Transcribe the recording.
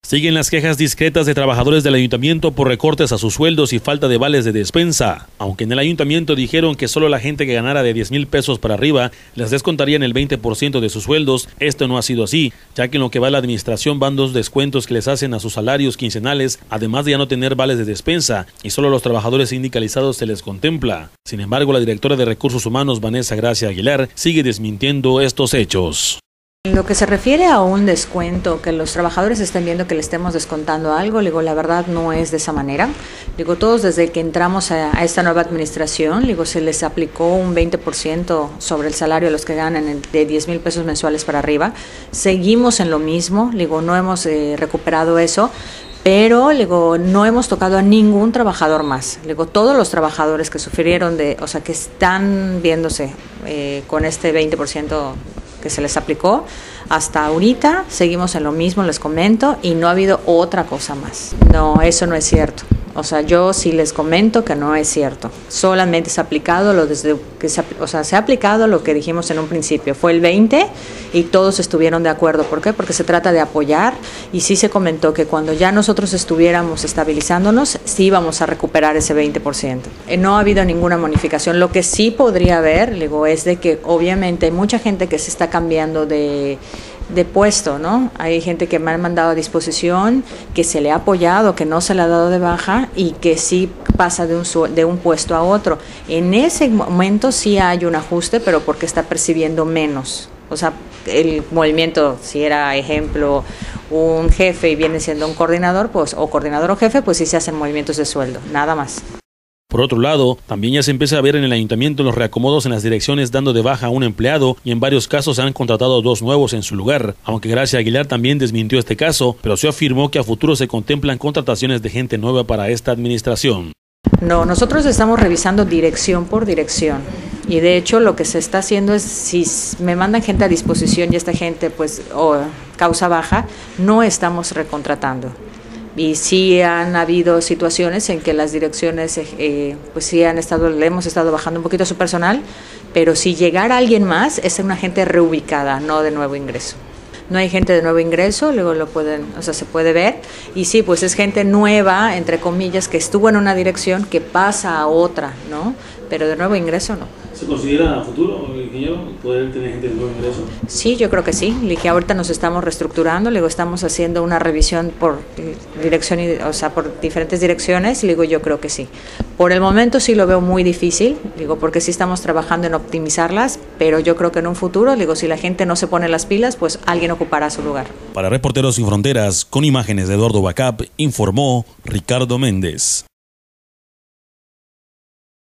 Siguen las quejas discretas de trabajadores del ayuntamiento por recortes a sus sueldos y falta de vales de despensa. Aunque en el ayuntamiento dijeron que solo la gente que ganara de 10,000 pesos para arriba les descontarían el 20% de sus sueldos, esto no ha sido así, ya que en lo que va a la administración van 2 descuentos que les hacen a sus salarios quincenales, además de ya no tener vales de despensa, y solo a los trabajadores sindicalizados se les contempla. Sin embargo, la directora de Recursos Humanos, Vanessa Gracia Aguilar, sigue desmintiendo estos hechos. En lo que se refiere a un descuento, que los trabajadores estén viendo que le estemos descontando algo, la verdad no es de esa manera. Todos desde que entramos a esta nueva administración, se les aplicó un 20% sobre el salario a los que ganan de 10,000 pesos mensuales para arriba. Seguimos en lo mismo, no hemos recuperado eso. Pero no hemos tocado a ningún trabajador más. Todos los trabajadores que sufrieron que están viéndose con este 20% que se les aplicó, hasta ahorita seguimos en lo mismo, les comento, y no ha habido otra cosa más. No, eso no es cierto. Yo sí les comento que no es cierto. Solamente se ha aplicado se ha aplicado lo que dijimos en un principio. Fue el 20 y todos estuvieron de acuerdo. ¿Por qué? Porque se trata de apoyar, y sí se comentó que cuando ya nosotros estuviéramos estabilizándonos, sí íbamos a recuperar ese 20%. No ha habido ninguna modificación. Lo que sí podría haber, es de que obviamente hay mucha gente que se está cambiando de puesto, ¿no? Hay gente que me han mandado a disposición, que se le ha apoyado, que no se le ha dado de baja y que sí pasa de un puesto a otro. En ese momento sí hay un ajuste, pero porque está percibiendo menos. El movimiento, si era ejemplo un jefe y viene siendo un coordinador, o coordinador o jefe, pues sí se hacen movimientos de sueldo, nada más. Por otro lado, también ya se empieza a ver en el ayuntamiento los reacomodos en las direcciones dando de baja a un empleado, y en varios casos se han contratado 2 nuevos en su lugar. Aunque Gracia Aguilar también desmintió este caso, pero se afirmó que a futuro se contemplan contrataciones de gente nueva para esta administración. No, nosotros estamos revisando dirección por dirección. Y de hecho lo que se está haciendo es, si me mandan gente a disposición y esta gente causa baja, no estamos recontratando. Y sí han habido situaciones en que las direcciones le hemos estado bajando un poquito su personal, pero si llegara alguien más es una gente reubicada, no de nuevo ingreso. No hay gente de nuevo ingreso, se puede ver, y sí, pues es gente nueva, entre comillas, que estuvo en una dirección que pasa a otra, ¿no? Pero de nuevo ingreso no. ¿Se considera a futuro, ingeniero, poder tener gente de nuevo ingreso? Sí, yo creo que sí. Ahorita nos estamos reestructurando, estamos haciendo una revisión por dirección, por diferentes direcciones, yo creo que sí. Por el momento sí lo veo muy difícil, porque sí estamos trabajando en optimizarlas, pero yo creo que en un futuro, si la gente no se pone las pilas, pues alguien ocupará su lugar. Para Reporteros Sin Fronteras, con imágenes de Eduardo Bacap, informó Ricardo Méndez.